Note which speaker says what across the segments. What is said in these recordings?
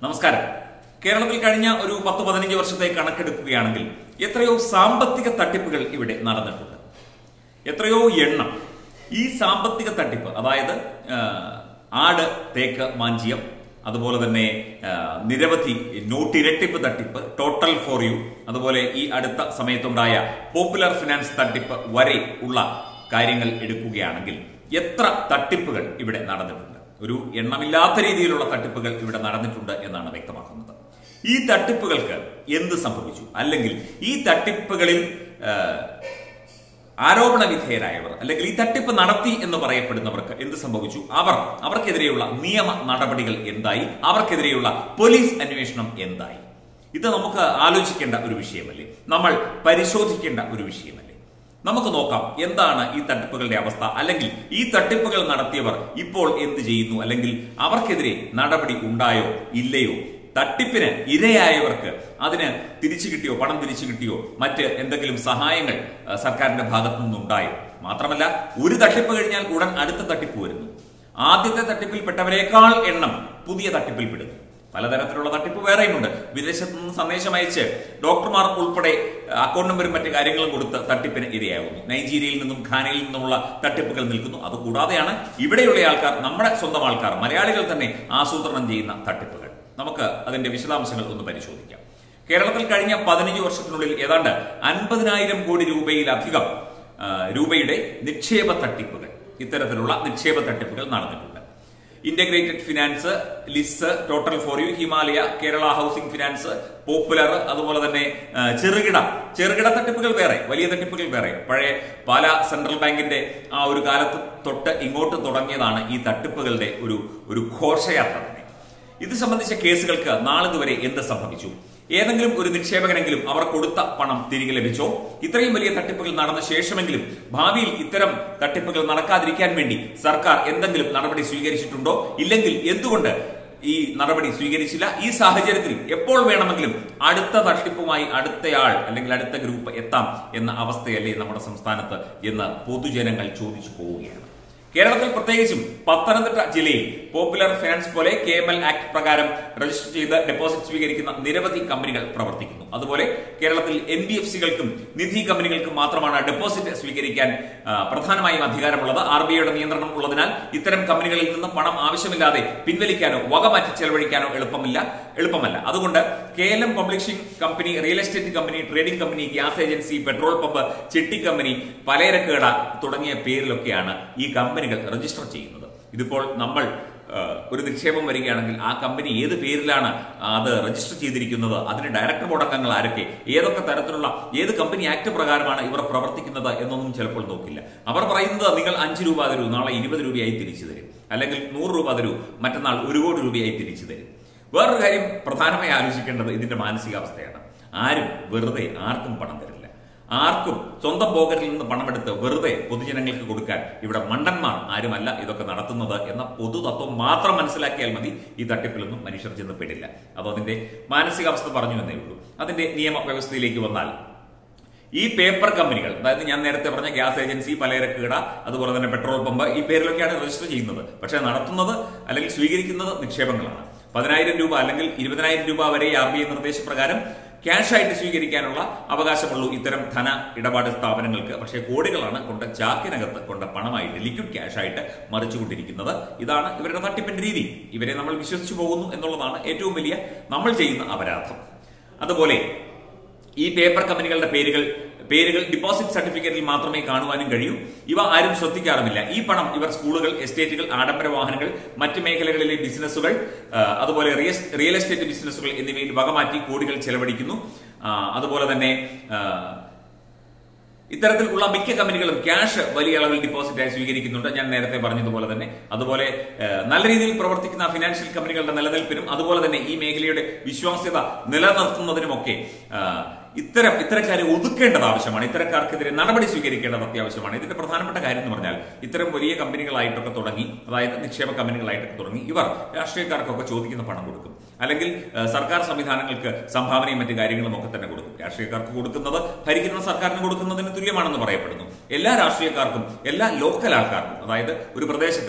Speaker 1: നമസ്കാരം. കേരളത്തിൽ കഴിഞ്ഞ ഒരു 10-15 വർഷത്തെ കണക്കെടുക്കുകയാണെങ്കിൽ എത്രയോ സാമ്പത്തിക തട്ടിപ്പുകൾ ഇവിടെ നടന്നിട്ടുണ്ട്. എത്രയോ എണ്ണം. ഈ സാമ്പത്തിക തട്ടിപ്പ്, അതായത് ആട് തേക്ക് മാഞ്ചിയം, അതുപോലെ തന്നെ നിരവധി നോട്ട് ഇരട്ടിപ്പ് തട്ടിപ്പ്, ടോട്ടൽ ഫോർ യു, അതുപോലെ ഈ അടുത്ത സമയത്തുണ്ടായ പോപ്പുലർ ഫിനാൻസ് തട്ടിപ്പ് വരെ ഉള്ള കാര്യങ്ങൾ എടുക്കുകയാണെങ്കിൽ എത്ര തട്ടിപ്പുകൾ ഇവിടെ നടന്നിട്ടുണ്ട്. ഒരു എണ്ണമില്ലാത്ത രീതിയിലുള്ള തട്ടിപ്പുകൾ ഇവിടെ നടന്നിട്ടുണ്ട് എന്നാണ് വ്യക്തമാക്കുന്നത്. ഈ തട്ടിപ്പുകൾക്ക് എന്ത് സംഭവിച്ചു, അല്ലെങ്കിൽ ഈ തട്ടിപ്പുകളിൽ ആരോപണ വിധേയരായവർ, അല്ലെങ്കിൽ ഈ തട്ടിപ്പ് നടത്തി എന്ന് പറയപ്പെടുന്നവർക്ക് എന്ത് സംഭവിച്ചു, അവർക്കെതിരെയുള്ള നിയമ നടപടികൾ എന്തായി, അവർക്കെതിരെയുള്ള പോലീസ് അന്വേഷണം എന്തായി? ഇത് നമുക്ക് ആലോചിക്കേണ്ട ഒരു വിഷയമല്ലേ, നമ്മൾ പരിശോധിക്കേണ്ട ഒരു വിഷയമല്ലേ. നമുക്ക് നോക്കാം എന്താണ് ഈ തട്ടിപ്പുകളുടെ അവസ്ഥ, അല്ലെങ്കിൽ ഈ തട്ടിപ്പുകൾ നടത്തിയവർ ഇപ്പോൾ എന്ത് ചെയ്യുന്നു, അല്ലെങ്കിൽ അവർക്കെതിരെ നടപടി ഉണ്ടായോ ഇല്ലയോ, തട്ടിപ്പിന് ഇരയായവർക്ക് അതിന് തിരിച്ചു കിട്ടിയോ, പണം തിരിച്ചു കിട്ടിയോ, മറ്റ് എന്തെങ്കിലും സഹായങ്ങൾ സർക്കാരിന്റെ ഭാഗത്തു നിന്നുണ്ടായോ? മാത്രമല്ല, ഒരു തട്ടിപ്പ് കഴിഞ്ഞാൽ ഉടൻ അടുത്ത തട്ടിപ്പ് വരുന്നു. ആദ്യത്തെ തട്ടിപ്പിൽപ്പെട്ടവരെക്കാൾ എണ്ണം പുതിയ തട്ടിപ്പിൽപ്പെടുന്നു. പലതരത്തിലുള്ള തട്ടിപ്പ് വേറെയുമുണ്ട്. വിദേശത്തു നിന്ന് സന്ദേശം അയച്ച് ഡോക്ടർമാർ ഉൾപ്പെടെ അക്കൗണ്ട് നമ്പറും മറ്റു കാര്യങ്ങളും കൊടുത്ത് തട്ടിപ്പിന് ഇരയാകുന്നു. നൈജീരിയയിൽ നിന്നും ഘാനയിൽ നിന്നുമുള്ള തട്ടിപ്പുകൾ നിൽക്കുന്നു. അതുകൂടാതെയാണ് ഇവിടെയുള്ള ആൾക്കാർ, നമ്മുടെ സ്വന്തം ആൾക്കാർ, മലയാളികൾ തന്നെ ആസൂത്രണം ചെയ്യുന്ന തട്ടിപ്പുകൾ. നമുക്ക് അതിന്റെ വിശദാംശങ്ങൾ ഒന്ന് പരിശോധിക്കാം. കേരളത്തിൽ കഴിഞ്ഞ 15 വർഷത്തിനുള്ളിൽ ഏതാണ്ട് 50,000 കോടി രൂപയിലധികം രൂപയുടെ നിക്ഷേപ തട്ടിപ്പുകൾ, ഇത്തരത്തിലുള്ള നിക്ഷേപ തട്ടിപ്പുകൾ നടന്നിട്ടുണ്ട്. Integrated finance, LIS, total for you, Himalaya, Kerala housing finance, popular, അതുപോലെ തന്നെ ചെറുകിട തട്ടിപ്പുകൾ വേറെ, വലിയ തട്ടിപ്പുകൾ വേറെ. പഴയ പാല സെൻട്രൽ ബാങ്കിന്റെ ആ ഒരു കാലത്ത് തൊട്ട് ഇങ്ങോട്ട് തുടങ്ങിയതാണ് ഈ തട്ടിപ്പുകളുടെ ഒരു ഘോഷയാത്ര തന്നെ. ഇത് സംബന്ധിച്ച കേസുകൾക്ക് നാളിതുവരെ എന്ത് സംഭവിച്ചു? ഏതെങ്കിലും ഒരു നിക്ഷേപകനെങ്കിലും അവർ കൊടുത്ത പണം തിരികെ ലഭിച്ചോ? ഇത്രയും വലിയ തട്ടിപ്പുകൾ നടന്ന ശേഷമെങ്കിലും ഭാവിയിൽ ഇത്തരം തട്ടിപ്പുകൾ നടക്കാതിരിക്കാൻ വേണ്ടി സർക്കാർ എന്തെങ്കിലും നടപടി സ്വീകരിച്ചിട്ടുണ്ടോ? ഇല്ലെങ്കിൽ എന്തുകൊണ്ട് ഈ നടപടി സ്വീകരിച്ചില്ല? ഈ സാഹചര്യത്തിൽ എപ്പോൾ വേണമെങ്കിലും അടുത്ത തട്ടിപ്പുമായി അടുത്തയാൾ അല്ലെങ്കിൽ അടുത്ത ഗ്രൂപ്പ് എത്താം എന്ന അവസ്ഥയല്ലേ നമ്മുടെ സംസ്ഥാനത്ത് എന്ന് പൊതുജനങ്ങൾ ചോദിച്ചു പോവുകയാണ്. കേരളത്തിൽ പ്രത്യേകിച്ചും പത്തനംതിട്ട ജില്ലയിൽ പോപ്പുലർ ഫിനാൻസ് പോലെ KML ആക്ട് പ്രകാരം രജിസ്റ്റർ ചെയ്ത് ഡെപ്പോസിറ്റ് സ്വീകരിക്കുന്ന നിരവധി കമ്പനികൾ പ്രവർത്തിക്കുന്നു. അതുപോലെ കേരളത്തിൽ NBFC-കൾക്കും നിധി കമ്പനികൾക്കും മാത്രമാണ് ഡെപ്പോസിറ്റ് സ്വീകരിക്കാൻ പ്രധാനമായും അധികാരമുള്ളത്. RBIയുടെ നിയന്ത്രണം ഉള്ളതിനാൽ ഇത്തരം കമ്പനികളിൽ നിന്ന് പണം ആവശ്യമില്ലാതെ പിൻവലിക്കാനോ വകമാറ്റി ചെലവഴിക്കാനോ എളുപ്പമല്ല. അതുകൊണ്ട് KLM publishing company, real estate company, trading company, gas agency, petrol pump, chitty company, പലചരക്കുകട തുടങ്ങിയ പേരിലൊക്കെയാണ് ഈ കമ്പനികൾ രജിസ്റ്റർ ചെയ്യുന്നത്. ഇതിപ്പോൾ നമ്മൾ ഒരു നിക്ഷേപം വരികയാണെങ്കിൽ ആ കമ്പനി ഏത് പേരിലാണ് അത് രജിസ്റ്റർ ചെയ്തിരിക്കുന്നത്, അതിന് ഡയറക്ടർ ബോർഡ് അംഗങ്ങൾ ആരൊക്കെ, ഏതൊക്കെ തരത്തിലുള്ള ഏത് കമ്പനി ആക്ട് പ്രകാരമാണ് ഇവർ പ്രവർത്തിക്കുന്നത് എന്നൊന്നും ചിലപ്പോൾ നോക്കില്ല. അവർ പറയുന്നത് നിങ്ങൾ 5 രൂപ തരൂ, നാളെ 20 രൂപയായി തിരിച്ചു തരും, അല്ലെങ്കിൽ 100 രൂപ തരൂ, മറ്റന്നാൾ 1 കോടി രൂപയായി തിരിച്ചു തരും. വേറൊരു കാര്യം പ്രധാനമായി ആലോചിക്കേണ്ടത് ഇതിന്റെ മാനസികാവസ്ഥയാണ്. ആരും വെറുതെ ആർക്കും പണം തരില്ല. ആർക്കും സ്വന്തം പോക്കറ്റിൽ നിന്ന് പണമെടുത്ത് വെറുതെ പൊതുജനങ്ങൾക്ക് കൊടുക്കാൻ ഇവിടെ മണ്ടന്മാർ ആരുമല്ല ഇതൊക്കെ നടത്തുന്നത് എന്ന പൊതുതത്വം മാത്രം മനസ്സിലാക്കിയാൽ മതി. ഈ തട്ടിപ്പിലൊന്നും മനുഷ്യർ ചെന്ന് പെടില്ല. അത് അതിന്റെ മാനസികാവസ്ഥ പറഞ്ഞു എന്നേ ഉള്ളൂ. അതിന്റെ നിയമവ്യവസ്ഥയിലേക്ക് വന്നാൽ ഈ പേപ്പർ കമ്പനികൾ, അതായത് ഞാൻ നേരത്തെ പറഞ്ഞ ഗ്യാസ് ഏജൻസി, പലചരക്കുകട, അതുപോലെ തന്നെ പെട്രോൾ പമ്പ്, ഈ പേരിലൊക്കെയാണ് രജിസ്റ്റർ ചെയ്യുന്നത്. പക്ഷെ നടത്തുന്നത് അല്ലെങ്കിൽ സ്വീകരിക്കുന്നത് നിക്ഷേപങ്ങളാണ്. 10,000 രൂപ അല്ലെങ്കിൽ 20,000 രൂപ വരെ RBI നിർദ്ദേശപ്രകാരം ക്യാഷ് ആയിട്ട് സ്വീകരിക്കാനുള്ള അവകാശമുള്ളൂ ഇത്തരം ധന ഇടപാട് സ്ഥാപനങ്ങൾക്ക്. പക്ഷേ കോടികളാണ് കൊണ്ട് ചാക്കിനകത്ത് കൊണ്ട് പണമായിട്ട്, ലിക്വിഡ് ക്യാഷ് ആയിട്ട് മറിച്ചുകൊണ്ടിരിക്കുന്നത്. ഇതാണ് ഇവരുടെ തട്ടിപ്പിന്റെ രീതി. ഇവരെ നമ്മൾ വിശ്വസിച്ചു പോകുന്നു എന്നുള്ളതാണ് ഏറ്റവും വലിയ നമ്മൾ ചെയ്യുന്ന അപരാധം. അതുപോലെ ഈ പേപ്പർ കമ്പനികളുടെ പേരുകൾ ഡിപ്പോസിറ്റ് സർട്ടിഫിക്കറ്റിൽ മാത്രമേ കാണുവാനും കഴിയൂ. ഇവ ആരും ശ്രദ്ധിക്കാറുമില്ല. ഈ പണം ഇവർ സ്കൂളുകൾ, എസ്റ്റേറ്റുകൾ, ആഡംബര വാഹനങ്ങൾ, മറ്റ് മേഖലകളിലെ ബിസിനസ്സുകൾ, അതുപോലെ റിയൽ എസ്റ്റേറ്റ് ബിസിനസ്സുകൾ എന്നിവയിൽ വകമാറ്റി കോടികൾ ചെലവഴിക്കുന്നു. അതുപോലെ തന്നെ ഇത്തരത്തിലുള്ള മിക്ക കമ്പനികളും ക്യാഷ് വലിയ അളവിൽ ഡിപ്പോസിറ്റായി സ്വീകരിക്കുന്നുണ്ട്, ഞാൻ നേരത്തെ പറഞ്ഞതുപോലെ തന്നെ. അതുപോലെ നല്ല രീതിയിൽ പ്രവർത്തിക്കുന്ന ഫിനാൻഷ്യൽ കമ്പനികളുടെ നിലനിൽപ്പിനും അതുപോലെ തന്നെ ഈ മേഖലയുടെ വിശ്വാസ്യത നിലനിർത്തുന്നതിനുമൊക്കെ ഇത്തരക്കാരെ ഒതുക്കേണ്ടത് ആവശ്യമാണ്. ഇത്തരക്കാർക്കെതിരെ നടപടി സ്വീകരിക്കേണ്ടത് അത്യാവശ്യമാണ്. ഇതിന്റെ പ്രധാനപ്പെട്ട കാര്യം എന്ന് പറഞ്ഞാൽ ഇത്തരം വലിയ കമ്പനികളായിട്ടൊക്കെ തുടങ്ങി, അതായത് നിക്ഷേപ കമ്പനികളായിട്ടൊക്കെ തുടങ്ങി ഇവർ രാഷ്ട്രീയക്കാർക്കൊക്കെ ചോദിക്കുന്ന പണം കൊടുക്കും, അല്ലെങ്കിൽ സർക്കാർ സംവിധാനങ്ങൾക്ക് സംഭാവനയും മറ്റു കാര്യങ്ങളും ഒക്കെ തന്നെ കൊടുക്കും. രാഷ്ട്രീയക്കാർക്ക് കൊടുക്കുന്നത് ഭരിക്കുന്ന സർക്കാരിന് കൊടുക്കുന്നതിന് തുല്യമാണെന്ന് പറയപ്പെടുന്നു. എല്ലാ രാഷ്ട്രീയക്കാർക്കും, എല്ലാ ലോക്കൽ ആൾക്കാർക്കും, അതായത് ഒരു പ്രദേശത്ത്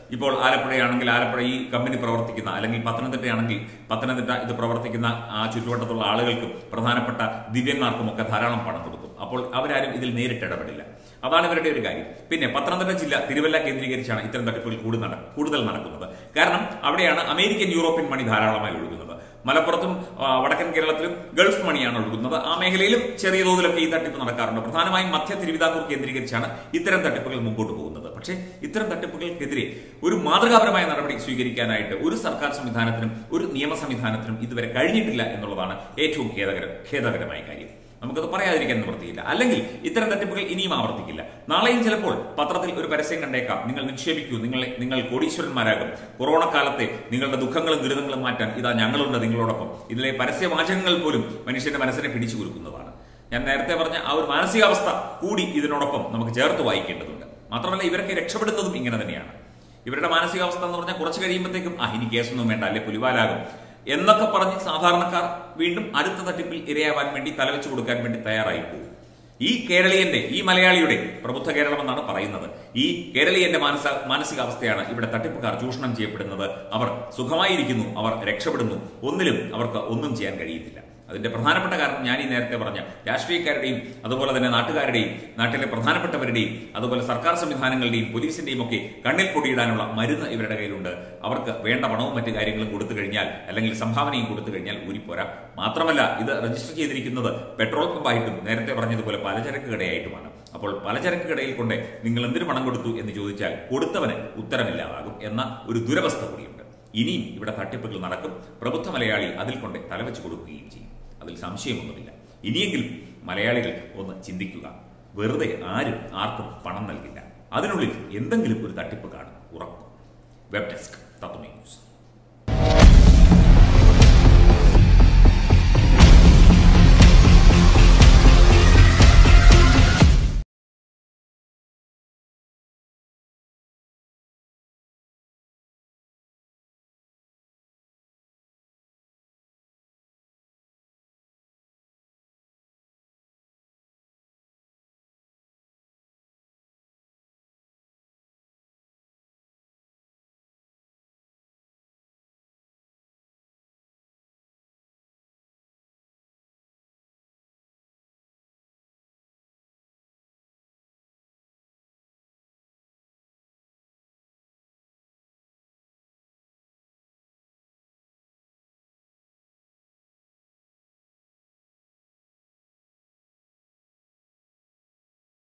Speaker 1: ഇപ്പോൾ ആലപ്പുഴയാണെങ്കിൽ ആലപ്പുഴ ഈ കമ്പനി പ്രവർത്തിക്കുന്ന, അല്ലെങ്കിൽ പത്തനംതിട്ടയാണെങ്കിൽ പത്തനംതിട്ട ഇത് പ്രവർത്തിക്കുന്ന ആ ചുറ്റുവട്ടത്തുള്ള ആളുകൾക്കും പ്രധാനപ്പെട്ട ദിവ്യന്മാർക്കും ഒക്കെ ധാരാളം പണം കൊടുക്കും. അപ്പോൾ അവരാരും ഇതിൽ നേരിട്ട് ഇടപെടില്ല. അതാണ് ഇവരുടെ ഒരു കാര്യം. പിന്നെ പത്തനംതിട്ട ജില്ല തിരുവല്ല കേന്ദ്രീകരിച്ചാണ് ഇത്തരം തട്ടിപ്പുകൾ കൂടുതൽ നടക്കുന്നത്. കാരണം അവിടെയാണ് അമേരിക്കൻ യൂറോപ്യൻ മണി ധാരാളമായി ഒഴുകുന്നത്. മലപ്പുറത്തും വടക്കൻ കേരളത്തിലും ഗൾഫ് മണിയാണ് ഒഴുകുന്നത്. ആ മേഖലയിലും ചെറിയ തോതിലൊക്കെ ഈ തട്ടിപ്പ് നടക്കാറുണ്ട്. പ്രധാനമായും മധ്യ തിരുവിതാംകൂർ കേന്ദ്രീകരിച്ചാണ് ഇത്തരം തട്ടിപ്പുകൾ മുമ്പോട്ട് പോകുന്നത്. പക്ഷേ ഇത്തരം തട്ടിപ്പുകൾക്കെതിരെ ഒരു മാതൃകാപരമായ നടപടി സ്വീകരിക്കാനായിട്ട് ഒരു സർക്കാർ സംവിധാനത്തിനും ഒരു നിയമ സംവിധാനത്തിനും ഇതുവരെ കഴിഞ്ഞിട്ടില്ല എന്നുള്ളതാണ് ഏറ്റവും ഖേദകരമായ കാര്യം. നമുക്കത് പറയാതിരിക്കാൻ നിവൃത്തിയില്ല. അല്ലെങ്കിൽ ഇത്തരം തട്ടിപ്പുകൾ ഇനിയും ആവർത്തിക്കില്ല. നാളെയും ചിലപ്പോൾ പത്രത്തിൽ ഒരു പരസ്യം കണ്ടേക്കാം, നിങ്ങൾ നിക്ഷേപിക്കൂ, നിങ്ങൾ കോടീശ്വരന്മാരാകും, കൊറോണ കാലത്തെ നിങ്ങളുടെ ദുഃഖങ്ങളും ദുരിതങ്ങളും മാറ്റാൻ ഇതാ ഞങ്ങളുണ്ട് നിങ്ങളോടൊപ്പം. ഇതിലെ പരസ്യവാചകങ്ങൾ പോലും മനുഷ്യന്റെ മനസ്സിനെ പിടിച്ചു കുലുക്കുന്നതാണ്. ഞാൻ നേരത്തെ പറഞ്ഞ ആ ഒരു മാനസികാവസ്ഥ കൂടി ഇതിനോടൊപ്പം നമുക്ക് ചേർത്ത് വായിക്കേണ്ടതുണ്ട്. മാത്രമല്ല ഇവരൊക്കെ രക്ഷപ്പെടുന്നതും ഇങ്ങനെ തന്നെയാണ്. ഇവരുടെ മാനസികാവസ്ഥ എന്ന് പറഞ്ഞാൽ കുറച്ച് കഴിയുമ്പോഴത്തേക്കും ഇനി കേസൊന്നും വേണ്ട, അല്ലെ പുലിവാലാകും എന്നൊക്കെ പറഞ്ഞ് സാധാരണക്കാർ വീണ്ടും അടുത്ത തട്ടിപ്പിൽ ഇരയാവാൻ വേണ്ടി തലവെച്ചു കൊടുക്കാൻ വേണ്ടി തയ്യാറായി പോകും. ഈ കേരളീയന്റെ, ഈ മലയാളിയുടെ, പ്രബുദ്ധ കേരളം എന്നാണ് പറയുന്നത്, ഈ കേരളീയന്റെ മാനസികാവസ്ഥയാണ് ഇവിടെ തട്ടിപ്പുകാർ ചൂഷണം ചെയ്യപ്പെടുന്നത്. അവർ സുഖമായിരിക്കുന്നു, അവർ രക്ഷപ്പെടുന്നു, ഒന്നിലും അവർക്ക് ഒന്നും ചെയ്യാൻ കഴിയുന്നില്ല. അതിന്റെ പ്രധാനപ്പെട്ട കാരണം ഞാൻ ഈ നേരത്തെ പറഞ്ഞ രാഷ്ട്രീയക്കാരുടെയും അതുപോലെ തന്നെ നാട്ടുകാരുടെയും നാട്ടിലെ പ്രധാനപ്പെട്ടവരുടെയും അതുപോലെ സർക്കാർ സംവിധാനങ്ങളുടെയും പോലീസിന്റെയും ഒക്കെ കണ്ണിൽ പൊടിയിടാനുള്ള മരുന്ന് ഇവരുടെ കയ്യിലുണ്ട്. അവർക്ക് വേണ്ട പണവും മറ്റു കാര്യങ്ങളും കൊടുത്തു കഴിഞ്ഞാൽ, അല്ലെങ്കിൽ സംഭാവനയും കൊടുത്തു കഴിഞ്ഞാൽ ഊരിപ്പോരാ. മാത്രമല്ല ഇത് രജിസ്റ്റർ ചെയ്തിരിക്കുന്നത് പെട്രോൾ പമ്പായിട്ടും നേരത്തെ പറഞ്ഞതുപോലെ പലചരക്ക് കടയായിട്ടുമാണ്. അപ്പോൾ പലചരക്ക് കടയിൽ കൊണ്ട് നിങ്ങൾ എന്തിനു പണം കൊടുത്തു എന്ന് ചോദിച്ചാൽ കൊടുത്തവന് ഉത്തരമില്ലാതാകും എന്ന ഒരു ദുരവസ്ഥ കൂടിയുണ്ട്. ഇനിയും ഇവിടെ തട്ടിപ്പുകൾ നടക്കും. പ്രബുദ്ധ മലയാളി അതിൽ കൊണ്ട് തലവെച്ച് കൊടുക്കുകയും ചെയ്യും. അതിൽ സംശയമൊന്നുമില്ല. ഇനിയെങ്കിലും മലയാളികൾ ഒന്ന് ചിന്തിക്കുക. വെറുതെ ആരും ആർക്കും പണം നൽകില്ല. അതിനുള്ളിൽ എന്തെങ്കിലും ഒരു തട്ടിപ്പ് കാണും, ഉറപ്പ്. Web desk Tatwamayi news.